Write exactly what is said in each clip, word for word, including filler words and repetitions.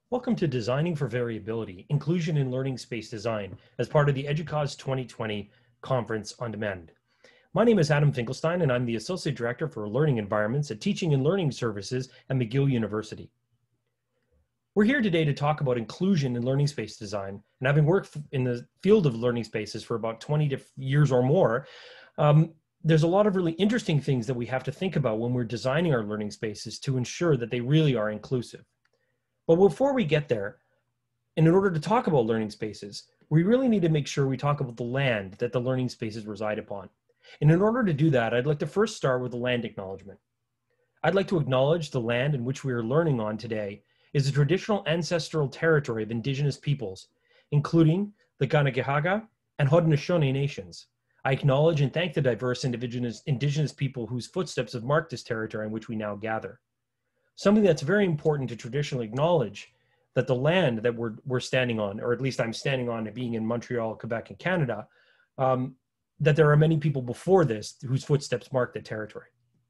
Welcome to Designing for Variability, Inclusion in Learning Space Design as part of the EDUCAUSE twenty twenty Conference on Demand. My name is Adam Finkelstein, and I'm the Associate Director for Learning Environments at Teaching and Learning Services at McGill University. We're here today to talk about inclusion in learning space design, and having worked in the field of learning spaces for about twenty years or more, um, there's a lot of really interesting things that we have to think about when we're designing our learning spaces to ensure that they really are inclusive. But before we get there, and in order to talk about learning spaces, we really need to make sure we talk about the land that the learning spaces reside upon. And in order to do that, I'd like to first start with the land acknowledgement. I'd like to acknowledge the land in which we are learning on today is the traditional ancestral territory of Indigenous peoples, including the Kanien'kehá:ka and Haudenosaunee nations. I acknowledge and thank the diverse indigenous, indigenous people whose footsteps have marked this territory in which we now gather. Something that's very important to traditionally acknowledge that the land that we're, we're standing on, or at least I'm standing on, being in Montreal, Quebec, and Canada, um, that there are many people before this whose footsteps mark the territory.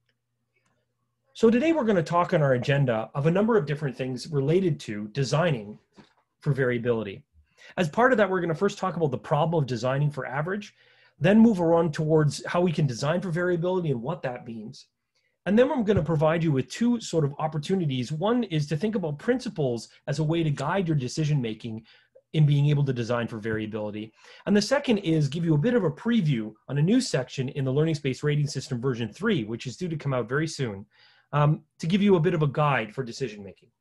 So today we're going to talk on our agenda of a number of different things related to designing for variability. As part of that, we're going to first talk about the problem of designing for average, then move on towards how we can design for variability and what that means. And then I'm going to provide you with two sort of opportunities. One is to think about principles as a way to guide your decision-making in being able to design for variability. And the second is give you a bit of a preview on a new section in the Learning Space Rating System version three, which is due to come out very soon, um, to give you a bit of a guide for decision-making.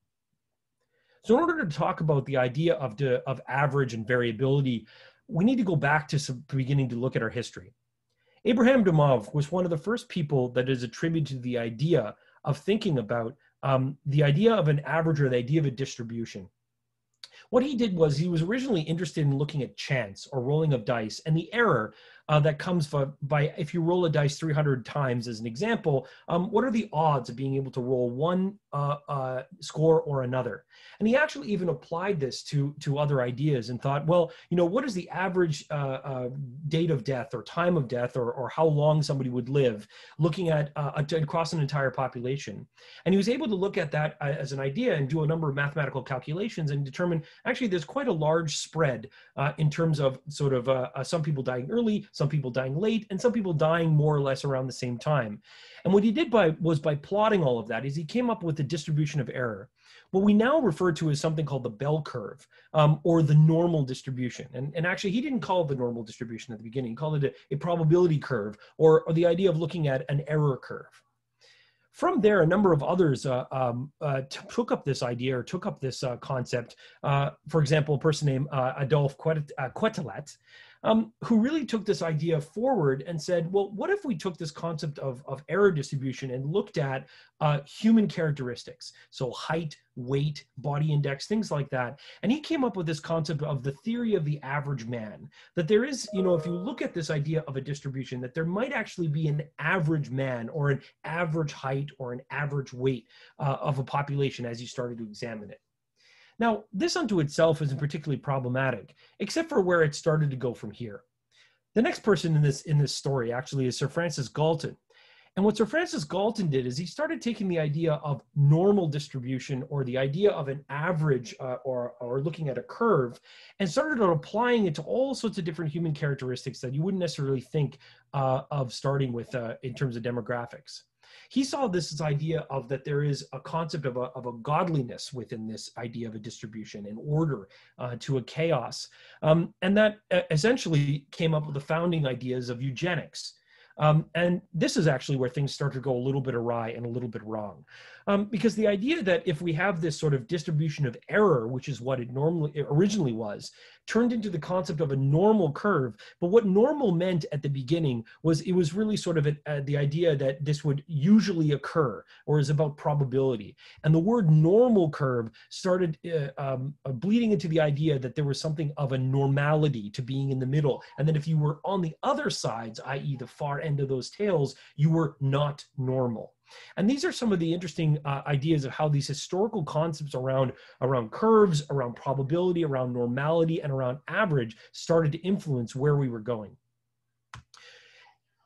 So in order to talk about the idea of, de, of average and variability, we need to go back to some beginning to look at our history. Abraham Domov was one of the first people that is attributed to the idea of thinking about um, the idea of an average or the idea of a distribution. What he did was he was originally interested in looking at chance or rolling of dice and the error uh, that comes by if you roll a dice three hundred times as an example, um, what are the odds of being able to roll one uh, uh, score or another? And he actually even applied this to, to other ideas and thought, well, you know, what is the average uh, uh, date of death or time of death or, or how long somebody would live looking at uh, across an entire population? And he was able to look at that as an idea and do a number of mathematical calculations and determine actually there's quite a large spread uh, in terms of sort of uh, uh, some people dying early, some people dying late, and some people dying more or less around the same time. And what he did by was by plotting all of that is he came up with the distribution of error, what we now refer to as something called the bell curve um, or the normal distribution. And, and actually he didn't call it the normal distribution at the beginning, he called it a, a probability curve or, or the idea of looking at an error curve. From there, a number of others uh, um, uh, took up this idea or took up this uh, concept. Uh, for example, a person named uh, Adolphe Quetelet, um, who really took this idea forward and said, well, what if we took this concept of, of error distribution and looked at uh, human characteristics? So height, weight, body index, things like that. And he came up with this concept of the theory of the average man, that there is, you know, if you look at this idea of a distribution, that there might actually be an average man or an average height or an average weight uh, of a population as you started to examine it. Now, this unto itself isn't particularly problematic, except for where it started to go from here. The next person in this, in this story actually is Sir Francis Galton. And what Sir Francis Galton did is he started taking the idea of normal distribution or the idea of an average uh, or, or looking at a curve and started applying it to all sorts of different human characteristics that you wouldn't necessarily think uh, of starting with uh, in terms of demographics. He saw this as idea of that there is a concept of a, of a godliness within this idea of a distribution and order uh, to a chaos. Um, and that uh, essentially came up with the founding ideas of eugenics. Um, and this is actually where things start to go a little bit awry and a little bit wrong. Um, because the idea that if we have this sort of distribution of error, which is what it normally it originally was, turned into the concept of a normal curve. But what normal meant at the beginning was it was really sort of a, uh, the idea that this would usually occur or is about probability. And the word normal curve started uh, um, uh, bleeding into the idea that there was something of a normality to being in the middle. And that if you were on the other sides, that is the far end of those tails, you were not normal. And these are some of the interesting uh, ideas of how these historical concepts around, around curves, around probability, around normality, and around average started to influence where we were going.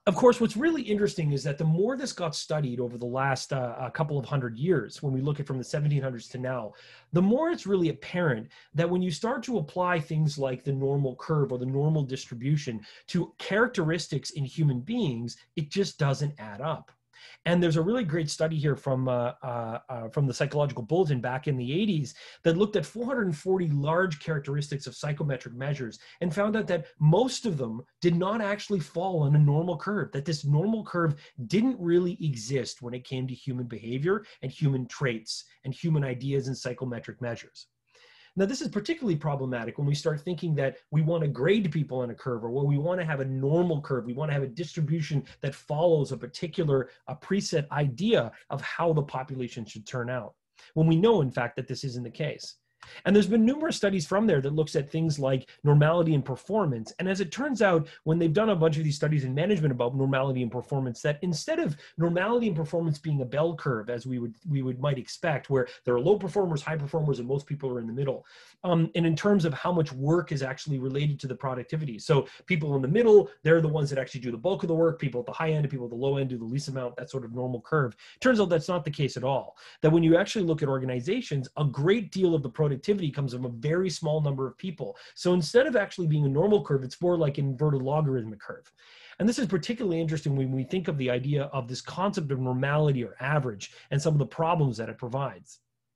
Of course, what's really interesting is that the more this got studied over the last uh, a couple of hundred years, when we look at from the seventeen hundreds to now, the more it's really apparent that when you start to apply things like the normal curve or the normal distribution to characteristics in human beings, it just doesn't add up. And there's a really great study here from uh, uh, uh, from the Psychological Bulletin back in the eighties that looked at four hundred forty large characteristics of psychometric measures and found out that most of them did not actually fall on a normal curve, that this normal curve didn't really exist when it came to human behavior and human traits and human ideas and psychometric measures. Now, this is particularly problematic when we start thinking that we want to grade people on a curve, or where we want to have a normal curve. We want to have a distribution that follows a particular a preset idea of how the population should turn out, when we know, in fact, that this isn't the case. And there's been numerous studies from there that looks at things like normality and performance. And as it turns out, when they've done a bunch of these studies in management about normality and performance, that instead of normality and performance being a bell curve, as we would we would might expect, where there are low performers, high performers, and most people are in the middle, um, and in terms of how much work is actually related to the productivity. So people in the middle, they're the ones that actually do the bulk of the work. People at the high end and people at the low end do the least amount, that sort of normal curve. Turns out that's not the case at all. That when you actually look at organizations, a great deal of the productivity Productivity comes from a very small number of people. So instead of actually being a normal curve, it's more like an inverted logarithmic curve. And this is particularly interesting when we think of the idea of this concept of normality or average and some of the problems that it provides.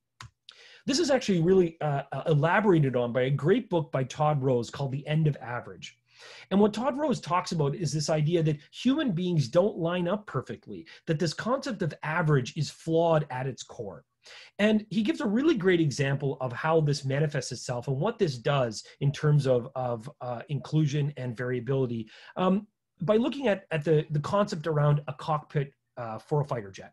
This is actually really uh, elaborated on by a great book by Todd Rose called The End of Average. And what Todd Rose talks about is this idea that human beings don't line up perfectly, that this concept of average is flawed at its core. And he gives a really great example of how this manifests itself and what this does in terms of, of uh, inclusion and variability um, by looking at, at the, the concept around a cockpit uh, for a fighter jet.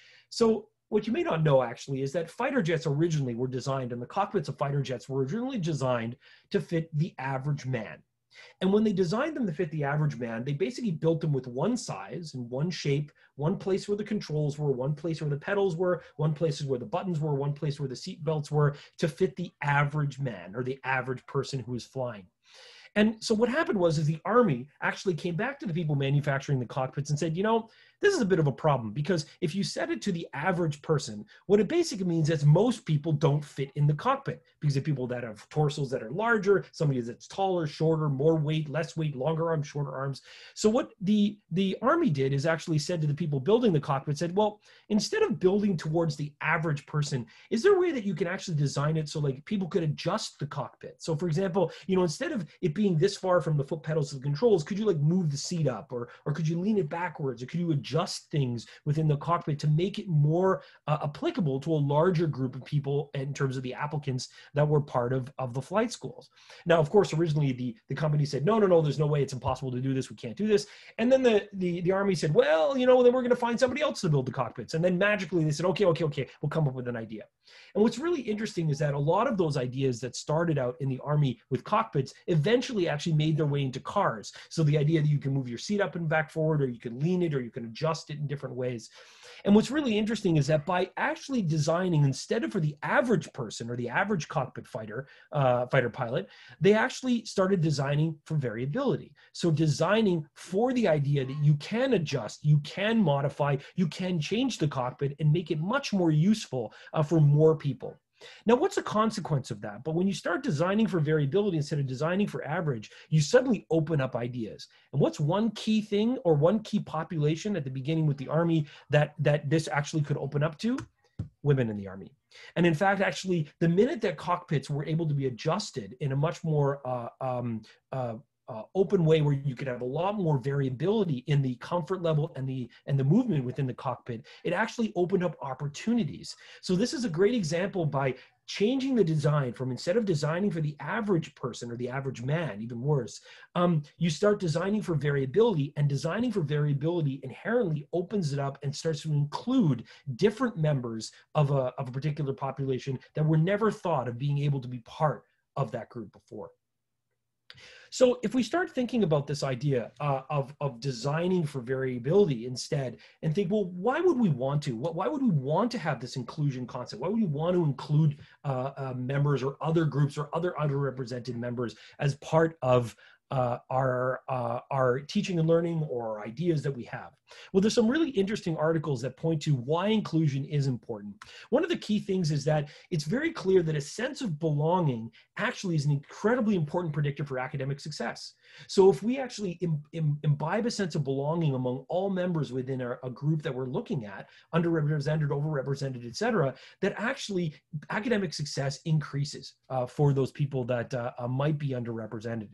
So what you may not know actually is that fighter jets originally were designed, and the cockpits of fighter jets were originally designed to fit the average man. And when they designed them to fit the average man, they basically built them with one size and one shape, one place where the controls were, one place where the pedals were, one place where the buttons were, one place where the seat belts were, to fit the average man or the average person who is flying. And so what happened was is the Army actually came back to the people manufacturing the cockpits and said, you know, this is a bit of a problem, because if you set it to the average person, what it basically means is most people don't fit in the cockpit, because of people that have torsos that are larger, somebody that's taller, shorter, more weight, less weight, longer arms, shorter arms. So what the, the Army did is actually said to the people building the cockpit, said, well, instead of building towards the average person, is there a way that you can actually design it so like people could adjust the cockpit? So for example, you know, instead of it being this far from the foot pedals to the controls, could you like move the seat up, or, or could you lean it backwards, or could you adjust adjust things within the cockpit to make it more uh, applicable to a larger group of people in terms of the applicants that were part of, of the flight schools. Now, of course, originally the, the company said, no, no, no, there's no way, it's impossible to do this, we can't do this. And then the, the, the Army said, well, you know, then we're going to find somebody else to build the cockpits. And then magically they said, okay, okay, okay, we'll come up with an idea. And what's really interesting is that a lot of those ideas that started out in the Army with cockpits eventually actually made their way into cars. So the idea that you can move your seat up and back forward, or you can lean it, or you can adjust it in different ways. And what's really interesting is that by actually designing, instead of for the average person or the average cockpit fighter, uh, fighter pilot, they actually started designing for variability. So designing for the idea that you can adjust, you can modify, you can change the cockpit and make it much more useful uh, for more people. Now, what's the consequence of that? But when you start designing for variability instead of designing for average, you suddenly open up ideas. And what's one key thing or one key population at the beginning with the Army that, that this actually could open up to? Women in the Army. And in fact, actually, the minute that cockpits were able to be adjusted in a much more uh, um, uh, Uh, open way where you could have a lot more variability in the comfort level and the and the movement within the cockpit, it actually opened up opportunities. So this is a great example by changing the design from, instead of designing for the average person or the average man, even worse, um, you start designing for variability, and designing for variability inherently opens it up and starts to include different members of a, of a particular population that were never thought of being able to be part of that group before. So if we start thinking about this idea uh, of, of designing for variability instead, and think, well, why would we want to? Why would we want to have this inclusion concept? Why would we want to include uh, uh, members or other groups or other underrepresented members as part of uh, our, uh, our teaching and learning or ideas that we have? Well, there's some really interesting articles that point to why inclusion is important. One of the key things is that it's very clear that a sense of belonging actually is an incredibly important predictor for academic success. So if we actually im im imbibe a sense of belonging among all members within a, a group that we're looking at, underrepresented, overrepresented, et cetera, that actually academic success increases uh, for those people that uh, uh, might be underrepresented.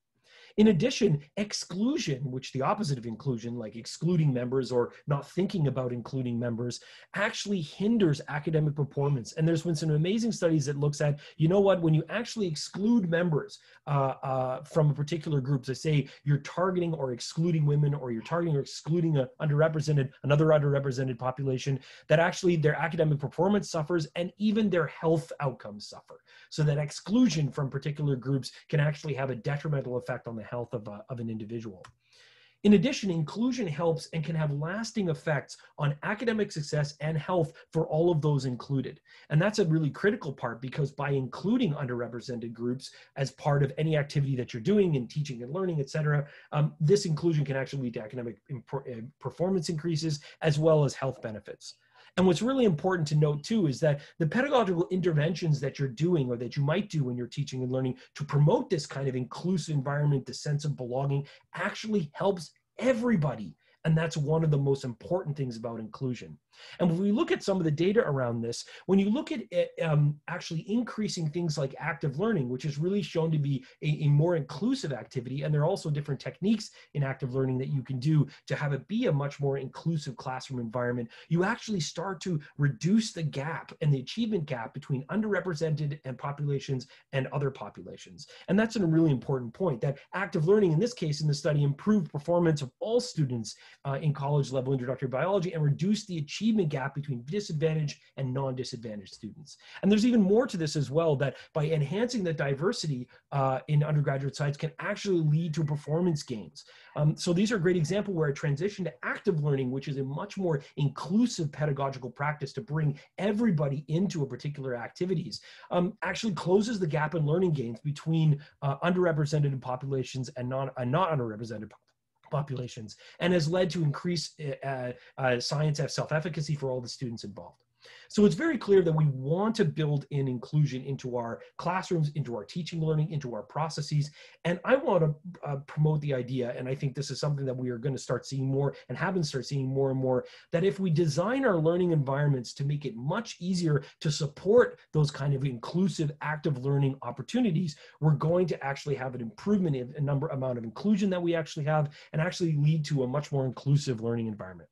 In addition, exclusion, which the opposite of inclusion, like excluding members or not thinking about including members, actually hinders academic performance. And there's been some amazing studies that looks at, you know what, when you actually exclude members uh, uh, from a particular group, so say you're targeting or excluding women, or you're targeting or excluding a underrepresented, another underrepresented population, that actually their academic performance suffers and even their health outcomes suffer. So that exclusion from particular groups can actually have a detrimental effect on the health of, a, of an individual. In addition, inclusion helps and can have lasting effects on academic success and health for all of those included. And that's a really critical part, because by including underrepresented groups as part of any activity that you're doing in teaching and learning, et cetera, um, this inclusion can actually lead to academic performance increases as well as health benefits. And what's really important to note too is that the pedagogical interventions that you're doing, or that you might do when you're teaching and learning to promote this kind of inclusive environment, the sense of belonging, actually helps everybody. And that's one of the most important things about inclusion. And when we look at some of the data around this, when you look at it, um, actually increasing things like active learning, which is really shown to be a, a more inclusive activity, and there are also different techniques in active learning that you can do to have it be a much more inclusive classroom environment, you actually start to reduce the gap and the achievement gap between underrepresented and populations and other populations. And that's a really important point, that active learning, in this case, in the study, improved performance of all students uh, in college level introductory biology and reduced the achievement gap between disadvantaged and non-disadvantaged students. And there's even more to this as well, that by enhancing the diversity uh, in undergraduate sites can actually lead to performance gains. Um, so these are a great example where a transition to active learning, which is a much more inclusive pedagogical practice to bring everybody into a particular activities, um, actually closes the gap in learning gains between uh, underrepresented populations and non, uh, not underrepresented populations. populations, and has led to increased uh, uh, science self-efficacy for all the students involved. So it's very clear that we want to build in inclusion into our classrooms, into our teaching learning, into our processes. And I want to uh, promote the idea, and I think this is something that we are going to start seeing more and have been start seeing more and more, that if we design our learning environments to make it much easier to support those kind of inclusive active learning opportunities, we're going to actually have an improvement in a number amount of inclusion that we actually have, and actually lead to a much more inclusive learning environment.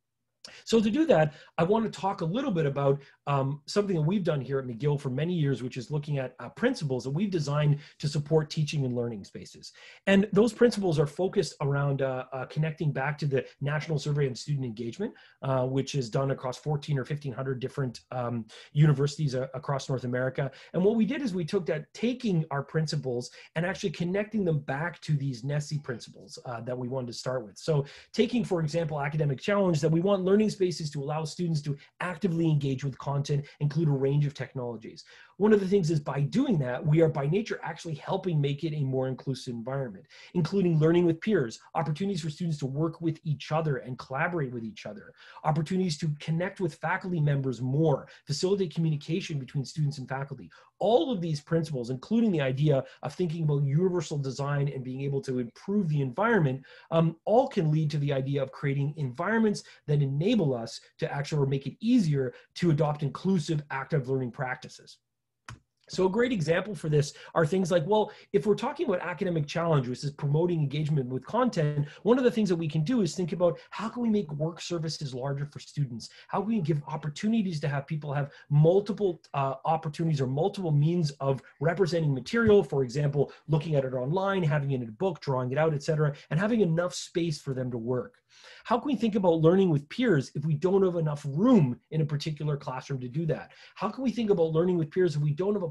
So to do that, I want to talk a little bit about um, something that we've done here at McGill for many years, which is looking at uh, principles that we've designed to support teaching and learning spaces. And those principles are focused around uh, uh, connecting back to the National Survey on Student Engagement, uh, which is done across fourteen or fifteen hundred different um, universities uh, across North America. And what we did is we took that, taking our principles and actually connecting them back to these N E S I principles uh, that we wanted to start with. So taking, for example, academic challenge, that we want learning Learning spaces to allow students to actively engage with content, include a range of technologies. One of the things is, by doing that, we are by nature actually helping make it a more inclusive environment, including learning with peers, opportunities for students to work with each other and collaborate with each other, opportunities to connect with faculty members more, facilitate communication between students and faculty. All of these principles, including the idea of thinking about universal design and being able to improve the environment, um, all can lead to the idea of creating environments that enable us to actually make it easier to adopt inclusive active learning practices. So a great example for this are things like, well, if we're talking about academic challenge, which is promoting engagement with content, one of the things that we can do is think about, how can we make work services larger for students? How can we give opportunities to have people have multiple uh, opportunities or multiple means of representing material, for example, looking at it online, having it in a book, drawing it out, et cetera, and having enough space for them to work? How can we think about learning with peers if we don't have enough room in a particular classroom to do that? How can we think about learning with peers if we don't have a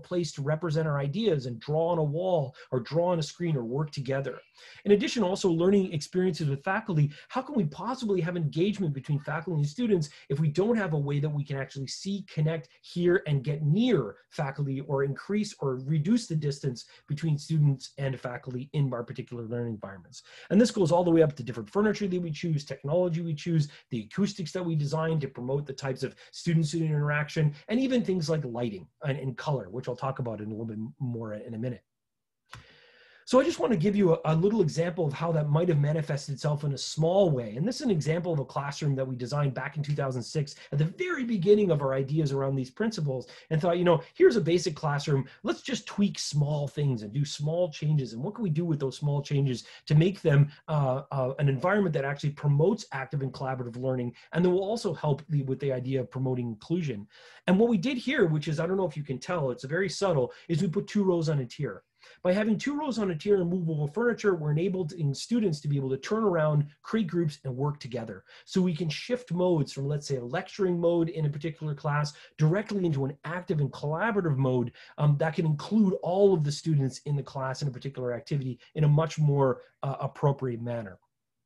place to represent our ideas and draw on a wall or draw on a screen or work together. In addition, also learning experiences with faculty. How can we possibly have engagement between faculty and students if we don't have a way that we can actually see, connect, hear, and get near faculty, or increase or reduce the distance between students and faculty in our particular learning environments? And this goes all the way up to different furniture that we choose, technology we choose, the acoustics that we design to promote the types of student-student interaction, and even things like lighting and, and color, which I'll talk about in a little bit more in a minute. So I just want to give you a, a little example of how that might have manifested itself in a small way. And this is an example of a classroom that we designed back in two thousand six at the very beginning of our ideas around these principles, and thought, you know, here's a basic classroom. Let's just tweak small things and do small changes. And what can we do with those small changes to make them uh, uh, an environment that actually promotes active and collaborative learning, and that will also help the, with the idea of promoting inclusion. And what we did here, which is, I don't know if you can tell, it's very subtle, is we put two rows on a tier. By having two rows on a tier and movable furniture, we're enabling students to be able to turn around, create groups, and work together. So we can shift modes from, let's say, a lecturing mode in a particular class directly into an active and collaborative mode um, that can include all of the students in the class in a particular activity in a much more uh, appropriate manner.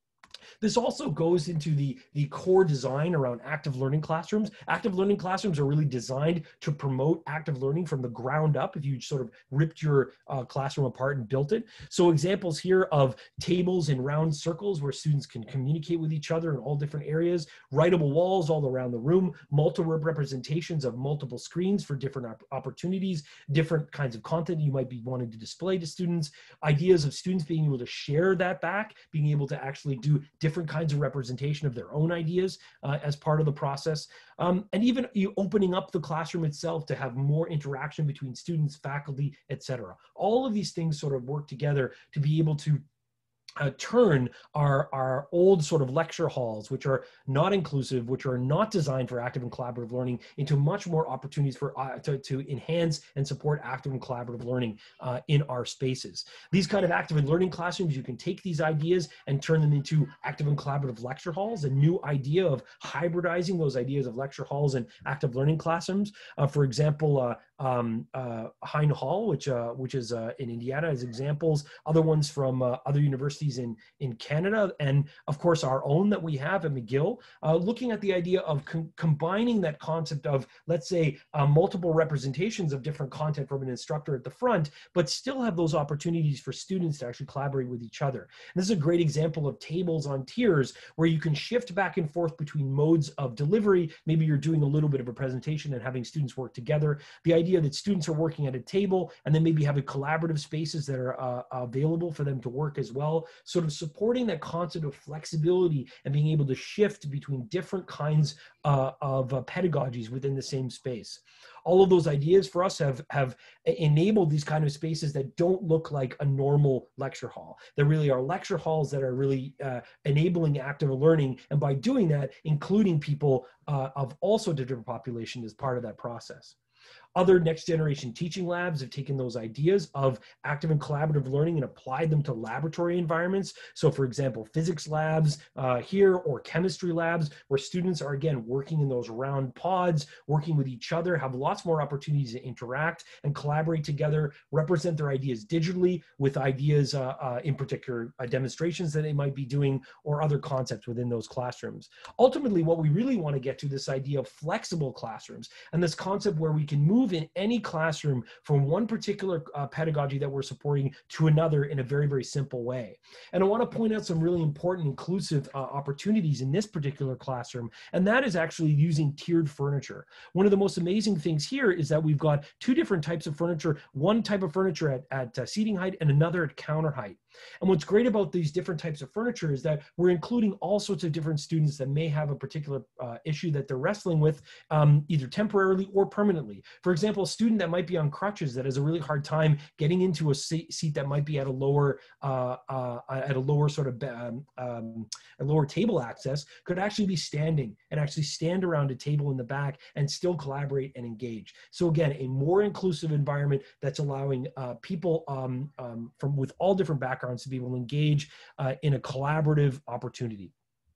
This also goes into the, the core design around active learning classrooms. Active learning classrooms are really designed to promote active learning from the ground up, if you sort of ripped your uh, classroom apart and built it. So examples here of tables in round circles where students can communicate with each other in all different areas, writable walls all around the room, multiple representations of multiple screens for different op opportunities, different kinds of content you might be wanting to display to students, ideas of students being able to share that back, being able to actually do different kinds of representation of their own ideas uh, as part of the process, um, and even you opening up the classroom itself to have more interaction between students, faculty, et cetera. All of these things sort of work together to be able to Uh, turn our, our old sort of lecture halls, which are not inclusive, which are not designed for active and collaborative learning, into much more opportunities for uh, to, to enhance and support active and collaborative learning uh, in our spaces. These kind of active and learning classrooms, you can take these ideas and turn them into active and collaborative lecture halls, a new idea of hybridizing those ideas of lecture halls and active learning classrooms. Uh, for example, uh, um, uh, Hein Hall, which, uh, which is uh, in Indiana, as examples, other ones from uh, other universities in, in Canada, and of course our own that we have at McGill, uh, looking at the idea of com combining that concept of, let's say, uh, multiple representations of different content from an instructor at the front, but still have those opportunities for students to actually collaborate with each other. And this is a great example of tables on tiers where you can shift back and forth between modes of delivery. Maybe you're doing a little bit of a presentation and having students work together. The idea that students are working at a table and then maybe having collaborative spaces that are uh, available for them to work as well, sort of supporting that concept of flexibility and being able to shift between different kinds uh, of uh, pedagogies within the same space. All of those ideas for us have, have enabled these kind of spaces that don't look like a normal lecture hall. There really are lecture halls that are really uh, enabling active learning, and by doing that, including people uh, of all sorts of different populations as part of that process. Other next generation teaching labs have taken those ideas of active and collaborative learning and applied them to laboratory environments. So for example, physics labs uh, here, or chemistry labs, where students are again working in those round pods, working with each other, have lots more opportunities to interact and collaborate together, represent their ideas digitally with ideas uh, uh, in particular uh, demonstrations that they might be doing, or other concepts within those classrooms. Ultimately, what we really want to get to, this idea of flexible classrooms, and this concept where we can move in any classroom from one particular uh, pedagogy that we're supporting to another in a very, very simple way. And I want to point out some really important inclusive uh, opportunities in this particular classroom, and that is actually using tiered furniture. One of the most amazing things here is that we've got two different types of furniture, one type of furniture at, at uh, seating height and another at counter height. And what's great about these different types of furniture is that we're including all sorts of different students that may have a particular uh, issue that they're wrestling with, um, either temporarily or permanently. For example, a student that might be on crutches that has a really hard time getting into a seat that might be at a lower, uh, uh, at a lower sort of um, um, a lower table access, could actually be standing and actually stand around a table in the back and still collaborate and engage. So again, a more inclusive environment that's allowing uh, people um, um, from with all different backgrounds to be able to engage uh, in a collaborative opportunity.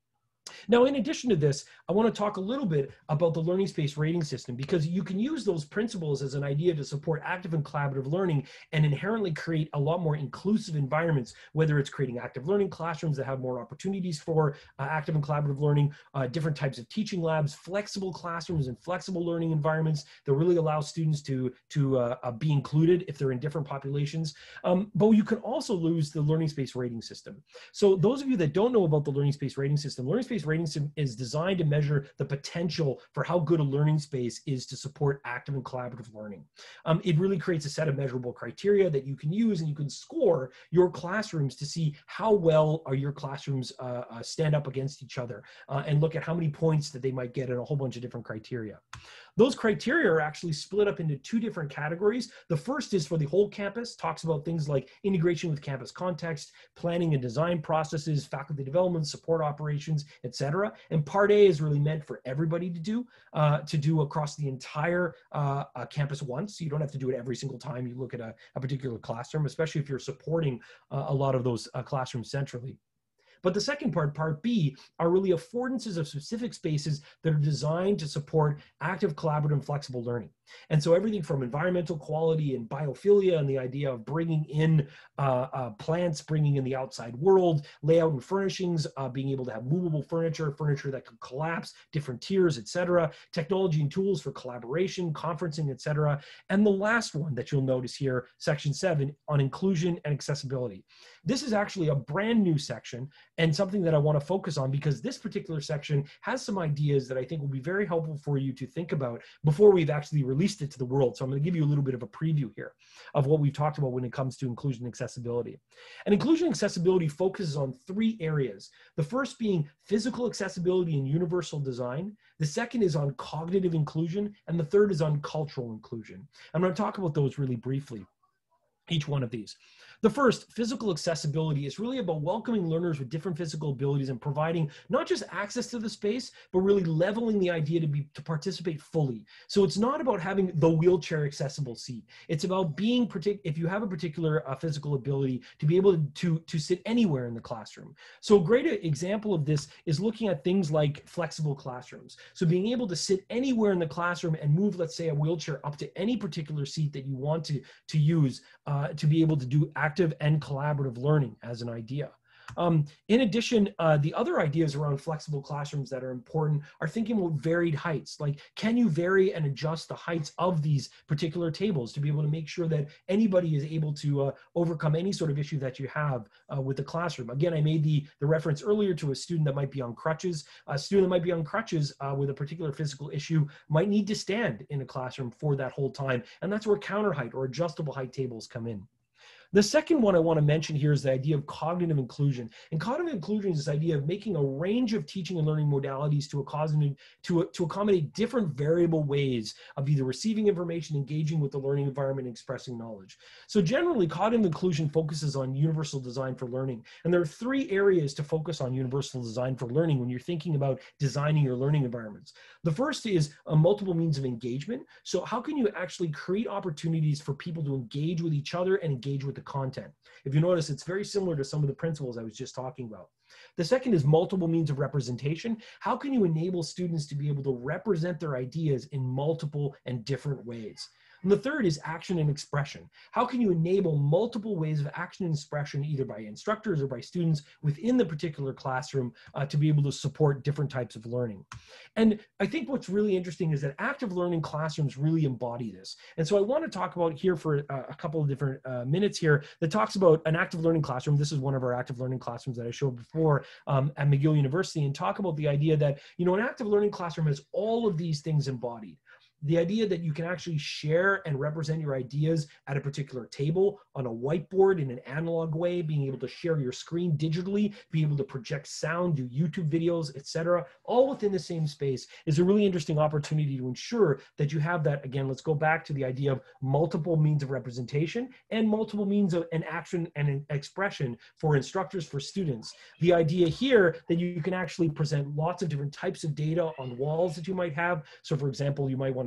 Now, in addition to this, I want to talk a little bit about the learning space rating system, because you can use those principles as an idea to support active and collaborative learning and inherently create a lot more inclusive environments, whether it's creating active learning classrooms that have more opportunities for uh, active and collaborative learning, uh, different types of teaching labs, flexible classrooms and flexible learning environments that really allow students to, to uh, uh, be included if they're in different populations. Um, but you can also lose the learning space rating system. So those of you that don't know about the learning space rating system, learning space rating system is designed to measure the potential for how good a learning space is to support active and collaborative learning. Um, it really creates a set of measurable criteria that you can use, and you can score your classrooms to see how well are your classrooms uh, uh, stand up against each other, uh, and look at how many points that they might get in a whole bunch of different criteria. Those criteria are actually split up into two different categories. The first is for the whole campus, talks about things like integration with campus context, planning and design processes, faculty development, support operations, et cetera. And part A is really meant for everybody to do, uh, to do across the entire uh, uh, campus once. So you don't have to do it every single time you look at a, a particular classroom, especially if you're supporting uh, a lot of those uh, classrooms centrally. But the second part, part B, are really affordances of specific spaces that are designed to support active, collaborative, and flexible learning. And so everything from environmental quality and biophilia and the idea of bringing in uh, uh, plants, bringing in the outside world, layout and furnishings, uh, being able to have movable furniture, furniture that could collapse, different tiers, et cetera, technology and tools for collaboration, conferencing, et cetera. And the last one that you'll notice here, section seven, on inclusion and accessibility. This is actually a brand new section and something that I want to focus on, because this particular section has some ideas that I think will be very helpful for you to think about before we've actually released it to the world. So I'm going to give you a little bit of a preview here of what we've talked about when it comes to inclusion and accessibility. And inclusion and accessibility focuses on three areas. The first being physical accessibility and universal design. The second is on cognitive inclusion. And the third is on cultural inclusion. I'm going to talk about those really briefly, each one of these. The first, physical accessibility, is really about welcoming learners with different physical abilities and providing not just access to the space, but really leveling the idea to be to participate fully. So it's not about having the wheelchair accessible seat. It's about being, partic if you have a particular uh, physical ability, to be able to, to, to sit anywhere in the classroom. So a great example of this is looking at things like flexible classrooms. So being able to sit anywhere in the classroom and move, let's say, a wheelchair up to any particular seat that you want to, to use uh, to be able to do active and collaborative learning as an idea. Um, in addition, uh, the other ideas around flexible classrooms that are important are thinking about varied heights. Like, can you vary and adjust the heights of these particular tables to be able to make sure that anybody is able to uh, overcome any sort of issue that you have uh, with the classroom? Again, I made the, the reference earlier to a student that might be on crutches. A student that might be on crutches uh, with a particular physical issue might need to stand in a classroom for that whole time. And that's where counter height or adjustable height tables come in. The second one I want to mention here is the idea of cognitive inclusion. And cognitive inclusion is this idea of making a range of teaching and learning modalities to, a to, to accommodate different variable ways of either receiving information, engaging with the learning environment, and expressing knowledge. So generally, cognitive inclusion focuses on universal design for learning. And there are three areas to focus on universal design for learning when you're thinking about designing your learning environments. The first is a multiple means of engagement. So how can you actually create opportunities for people to engage with each other and engage with the content? If you notice, it's very similar to some of the principles I was just talking about. The second is multiple means of representation. How can you enable students to be able to represent their ideas in multiple and different ways? And the third is action and expression. How can you enable multiple ways of action and expression, either by instructors or by students within the particular classroom, uh, to be able to support different types of learning? And I think what's really interesting is that active learning classrooms really embody this. And so I want to talk about here for a, a couple of different uh, minutes here that talks about an active learning classroom. This is one of our active learning classrooms that I showed before um, at McGill University, and talk about the idea that, you know, an active learning classroom has all of these things embodied. The idea that you can actually share and represent your ideas at a particular table, on a whiteboard in an analog way, being able to share your screen digitally, be able to project sound, do YouTube videos, et cetera, all within the same space, is a really interesting opportunity to ensure that you have that. Again, let's go back to the idea of multiple means of representation and multiple means of an action and an expression for instructors, for students. The idea here that you can actually present lots of different types of data on walls that you might have. So for example, you might want to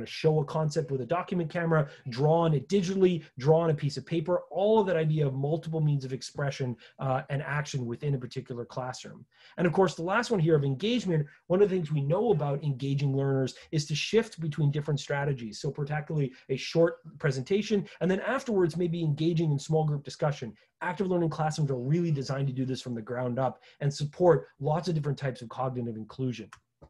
to show a concept with a document camera, draw on it digitally, draw on a piece of paper, all of that idea of multiple means of expression uh, and action within a particular classroom. And of course, the last one here of engagement, one of the things we know about engaging learners is to shift between different strategies. So particularly a short presentation, and then afterwards, maybe engaging in small group discussion. Active learning classrooms are really designed to do this from the ground up and support lots of different types of cognitive inclusion.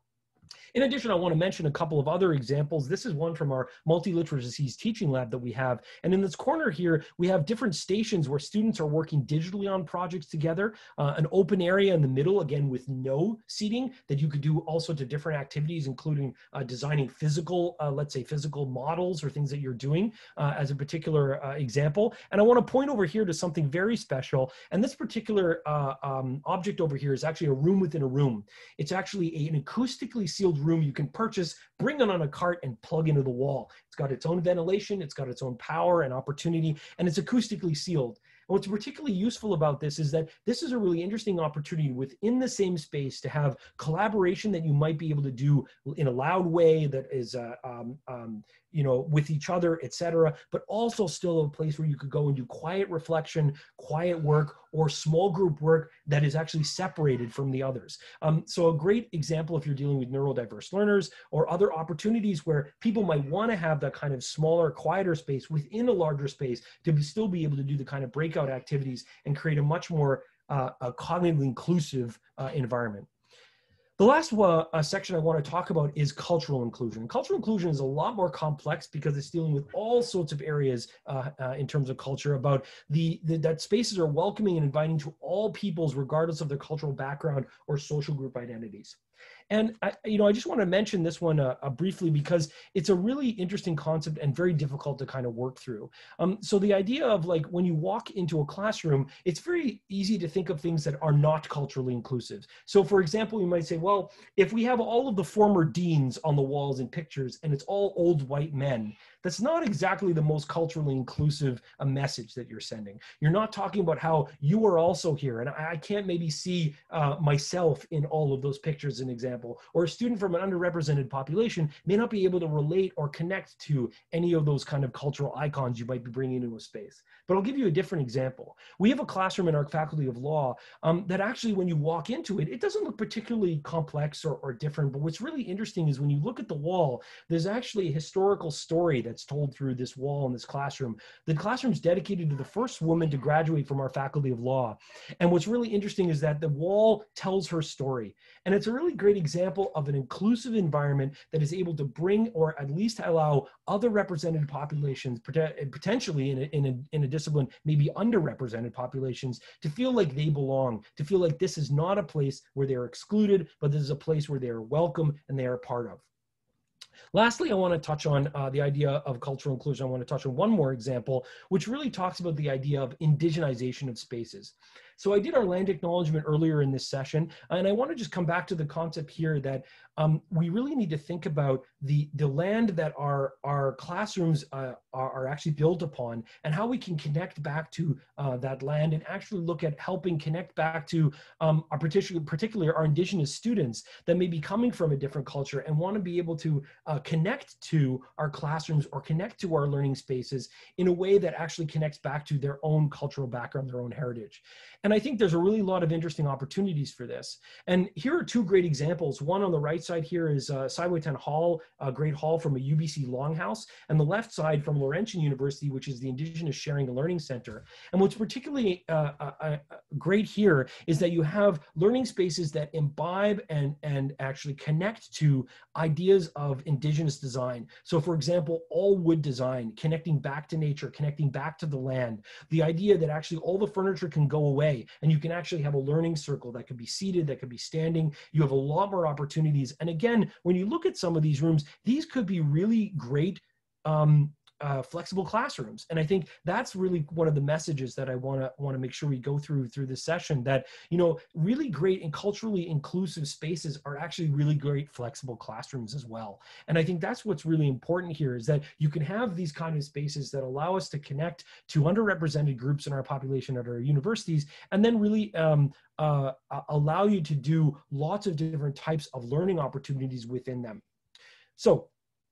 In addition, I want to mention a couple of other examples. This is one from our multi-literacies teaching lab that we have. And in this corner here, we have different stations where students are working digitally on projects together, uh, an open area in the middle, again, with no seating, that you could do all sorts of different activities, including uh, designing physical, uh, let's say physical models or things that you're doing uh, as a particular uh, example. And I want to point over here to something very special. And this particular uh, um, object over here is actually a room within a room. It's actually a, an acoustically sealed room you can purchase, bring it on a cart, and plug into the wall. It's got its own ventilation, it's got its own power and opportunity, and it's acoustically sealed. And what's particularly useful about this is that this is a really interesting opportunity within the same space to have collaboration that you might be able to do in a loud way that is, uh, um, um, you know, with each other, et cetera, but also still a place where you could go and do quiet reflection, quiet work, or small group work that is actually separated from the others. Um, so a great example if you're dealing with neurodiverse learners or other opportunities where people might want to have that kind of smaller, quieter space within a larger space to be, still be able to do the kind of breakout activities and create a much more uh, a cognitively inclusive uh, environment. The last uh, uh, section I want to talk about is cultural inclusion. Cultural inclusion is a lot more complex because it's dealing with all sorts of areas uh, uh, in terms of culture, about the, the that spaces are welcoming and inviting to all peoples regardless of their cultural background or social group identities. And I, you know, I just want to mention this one uh, uh, briefly because it's a really interesting concept and very difficult to kind of work through. Um, so the idea of like when you walk into a classroom, it's very easy to think of things that are not culturally inclusive. So for example, you might say, well, if we have all of the former deans on the walls in pictures and it's all old white men, that's not exactly the most culturally inclusive uh, message that you're sending. You're not talking about how you are also here, and I, I can't maybe see uh, myself in all of those pictures, an example, or a student from an underrepresented population may not be able to relate or connect to any of those kind of cultural icons you might be bringing into a space. But I'll give you a different example. We have a classroom in our Faculty of Law um, that actually, when you walk into it, it doesn't look particularly complex or, or different, but what's really interesting is when you look at the wall, there's actually a historical story that's told through this wall in this classroom. The classroom's dedicated to the first woman to graduate from our Faculty of Law. And what's really interesting is that the wall tells her story. And it's a really great example of an inclusive environment that is able to bring, or at least allow, other represented populations, potentially in a, in a, in a discipline, maybe underrepresented populations, to feel like they belong, to feel like this is not a place where they're excluded, but this is a place where they are welcome and they are part of. Lastly, I want to touch on uh, the idea of cultural inclusion. I want to touch on one more example, which really talks about the idea of indigenization of spaces. So I did our land acknowledgement earlier in this session, and I want to just come back to the concept here that um, we really need to think about the, the land that our, our classrooms uh, are, are actually built upon, and how we can connect back to uh, that land and actually look at helping connect back to um, our particular, particularly our Indigenous students that may be coming from a different culture and want to be able to uh, connect to our classrooms or connect to our learning spaces in a way that actually connects back to their own cultural background, their own heritage. And I think there's a really lot of interesting opportunities for this. And here are two great examples. One on the right side here is uh, Saiwotan Hall, a great hall from a U B C Longhouse, and the left side from Laurentian University, which is the Indigenous Sharing and Learning Center. And what's particularly uh, uh, uh, great here is that you have learning spaces that imbibe and, and actually connect to ideas of Indigenous design. So for example, all wood design, connecting back to nature, connecting back to the land, the idea that actually all the furniture can go away and you can actually have a learning circle that could be seated, that could be standing. You have a lot more opportunities. And again, when you look at some of these rooms, these could be really great um, Uh, flexible classrooms. And I think that's really one of the messages that I want to want to make sure we go through through this session, that, you know, really great and culturally inclusive spaces are actually really great flexible classrooms as well. And I think that's what's really important here, is that you can have these kind of spaces that allow us to connect to underrepresented groups in our population at our universities, and then really um, uh, allow you to do lots of different types of learning opportunities within them. So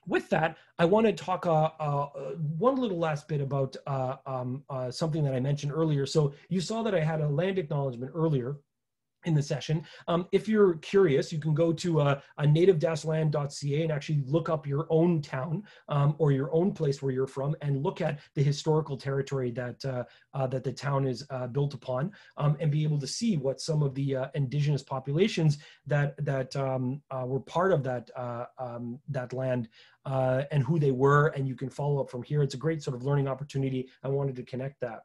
with that, I want to talk uh, uh, one little last bit about uh, um, uh, something that I mentioned earlier. So you saw that I had a land acknowledgement earlier in the session. Um, if you're curious, you can go to uh, a native dash land dot c a and actually look up your own town um, or your own place where you're from and look at the historical territory that uh, uh, that the town is uh, built upon, um, and be able to see what some of the uh, indigenous populations that that um, uh, were part of that uh, um, that land uh, and who they were, and you can follow up from here. It's a great sort of learning opportunity. I wanted to connect that.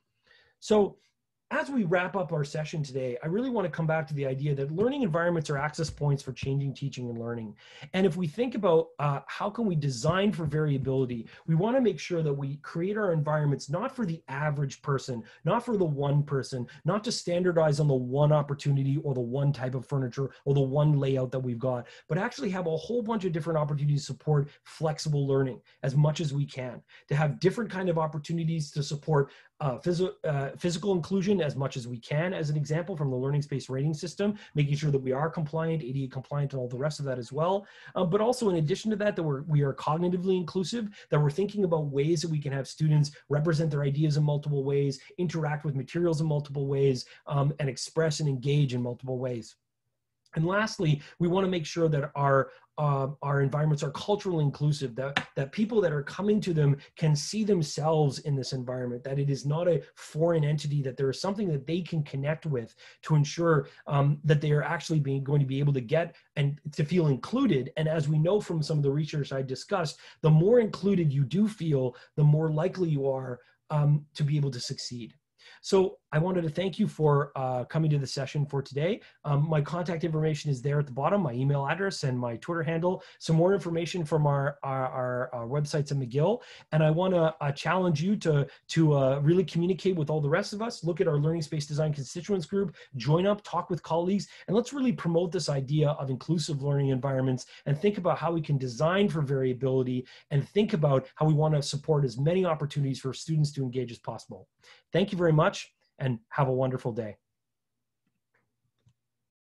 So as we wrap up our session today, I really want to come back to the idea that learning environments are access points for changing teaching and learning. And if we think about uh, how can we design for variability, we want to make sure that we create our environments not for the average person, not for the one person, not to standardize on the one opportunity or the one type of furniture or the one layout that we've got, but actually have a whole bunch of different opportunities to support flexible learning as much as we can, to have different kind of opportunities to support Uh, phys uh, physical inclusion as much as we can, as an example from the learning space rating system, making sure that we are compliant, A D A compliant, and all the rest of that as well. Uh, but also in addition to that, that we're, we are cognitively inclusive, that we're thinking about ways that we can have students represent their ideas in multiple ways, interact with materials in multiple ways, um, and express and engage in multiple ways. And lastly, we want to make sure that our uh, our environments are culturally inclusive, that, that people that are coming to them can see themselves in this environment, that it is not a foreign entity, that there is something that they can connect with to ensure um, that they are actually being, going to be able to get and to feel included. And as we know from some of the research I discussed, the more included you do feel, the more likely you are um, to be able to succeed. So I wanted to thank you for uh, coming to the session for today. Um, my contact information is there at the bottom, my email address and my Twitter handle, some more information from our, our, our, our websites at McGill. And I want to uh, challenge you to, to uh, really communicate with all the rest of us, look at our Learning Space Design Constituents Group, join up, talk with colleagues, and let's really promote this idea of inclusive learning environments and think about how we can design for variability and think about how we want to support as many opportunities for students to engage as possible. Thank you very much, and have a wonderful day.